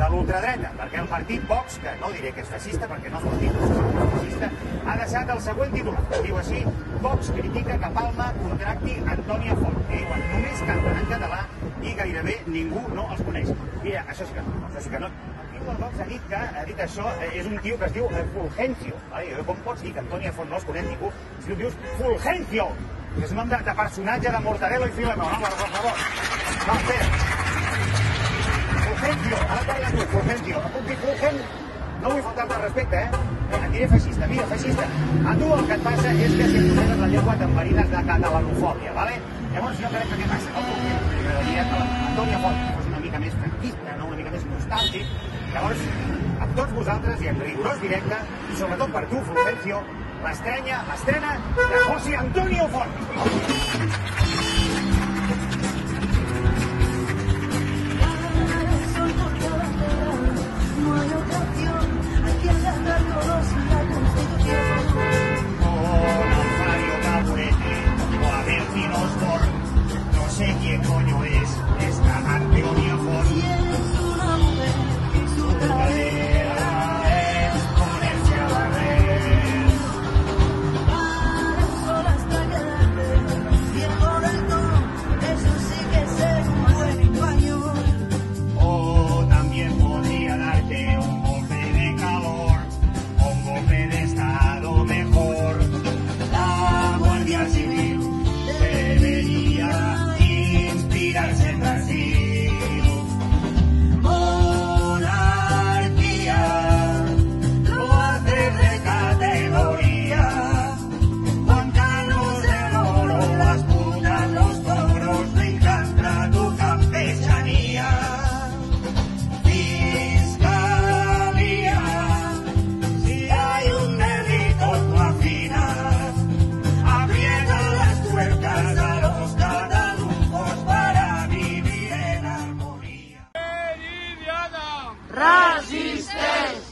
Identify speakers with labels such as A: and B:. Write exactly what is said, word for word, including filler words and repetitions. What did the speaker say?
A: de l'ultradreta, perquè el partit Vox, que no diré que és feixista, perquè no és feixista, ha deixat el següent titular. Diu així: Vox critica que Palma contracti Antònia Font. Diuen, només canten en català i gairebé ningú no els coneix. Mira, això sí que no, això sí que no. El tio del Vox ha dit que, ha dit això, és un tio que es diu Fulgencio. Com pots dir que Antònia Font no els coneix ningú si tu dius Fulgencio? És un nom de, de personatge de Mortadelo i Filemón. No, per favor. No, espera. Fulgencio, ara parla tu, Fulgencio. Em puc dir Fulgen? No vull faltar-te al respecte, eh? Et diré feixista. Mira, feixista, a tu el que et passa és que si et poseres la llengua t'enverines de catalanofòbia, vale? Llavors jo crec que què passa? No, m'agradaria que l'Antònia Font fos una mica més franquista, no? Una mica més nostàlgic. Llavors, amb tots vosaltres i en rigorós directe, i sobretot per tu, Fulgencio, l'estrenya, l'estrena de José Antonio Font. No sé quién coño es esta Antonia Font. Y es una mujer, su cadera es ponerse a barrer. Para solo hasta quedarte viejo del todo, eso sí que es un buen español. O también podría darte un golpe de calor, un golpe de estado mejor. La Guardia Civil debería inspirarse en Brasil. Monarquía lo hace de categoría. Juan Carlos del Oro, las putas, los toros, me encanta tu campechanía. Fiscalía, si hay un delito tú afinas, aprieta las tuercas a los catalujos para vivir en armonía.
B: Meridiana. Resisteix!